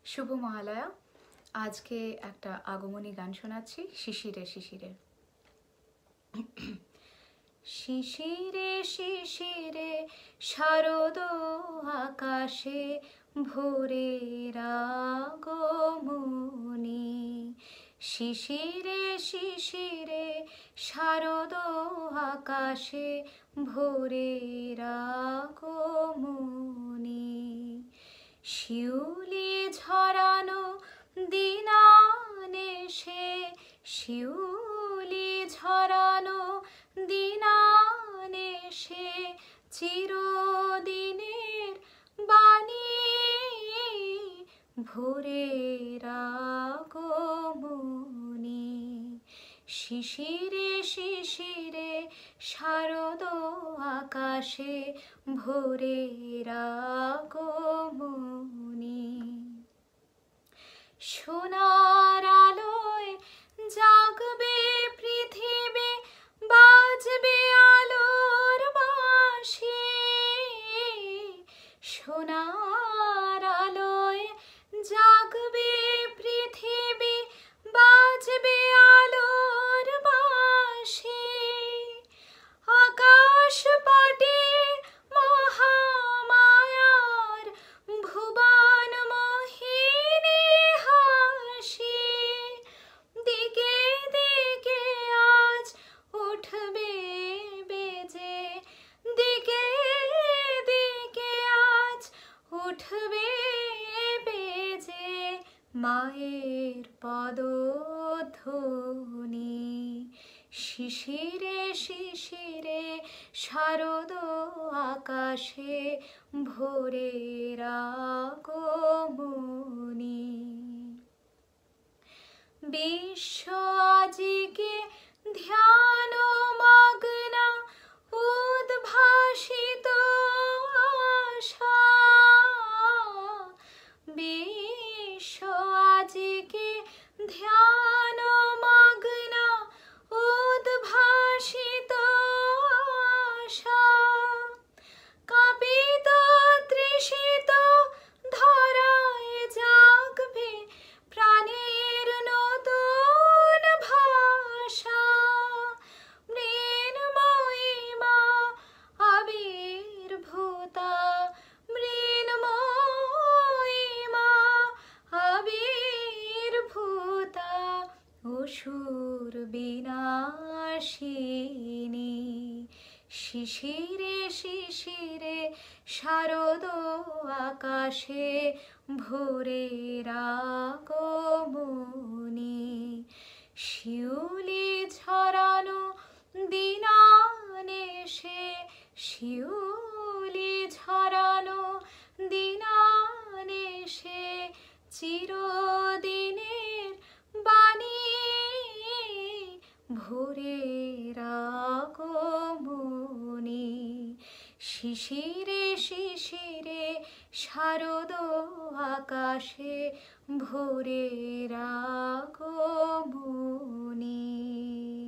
শুভ মহালয়া। আজকে একটা আগমনী গান শোনাচ্ছি, শিশিরে শিশিরে। শিশিরে শিশিরে শারদ আকাশে ভোরের আগমনী। শিশিরে শিশিরে শারদ আকাশে ভোরের আগমনী। শিউলি ঝরানো দিনানেশে, শিউলি ঝরানো দিনানেশে চিরদিনের বাণী ভোরের আগমনী। শিশিরে শিশিরে শারদ আকাশে ভোরের আগমনী। সোনার আলোয় জাগবে পৃথিবী, বাজবে আলোর বাঁশি। সোনার আলোয় জাগবে পৃথিবী, বাজবে আলোর বাঁশি। আকাশ পাটে মহামায়ার ভুবন মোহিনী হাসি। দিকে দিকে আজ উঠবে বেজে, দিকে দিকে আজ উঠবে বেজে মায়ের পদধ্বনি। শিশিরে শিশিরে শারদ আকাশে ভোরের আগমনী। বিশ্ব আজিকে ধ্যান মগ্ন উদ্ভাসিত আশা। বিশ্ব আজিকে ধ্যান মগ্ন উদ্ভাসিত আশা। কাঁপিত তৃষিত ধরায় জাগবে প্রাণের নতুন ভাষা। মৃন্ময়ী মা আবির্ভূতা, মৃন্ময়ী মা আবির্ভূতা অসুর বিনাশিনী। শিশিরে শিশিরে শারদ আকাশে ভোরের আগমনী। শিউলি ঝরানো দিনানেশে, শিউলি ঝরানো দিনানেশে চিরদিনের বাণী ভোরের আগমনী। শিশিরে শিশিরে শারদ আকাশে ভোরের আগমনী।